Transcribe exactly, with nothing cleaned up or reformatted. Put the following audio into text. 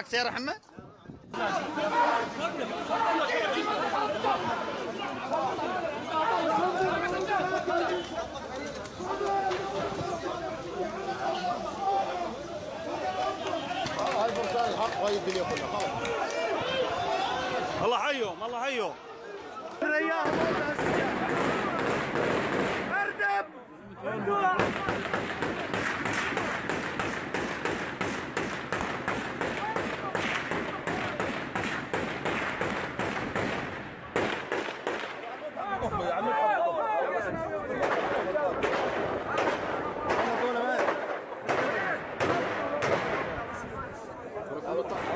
معك سيارة محمد؟ هاي فرسان الحق وهي الدنيا كلها خلاص. الله حيهم الله حيهم. الرياح اردم يا عم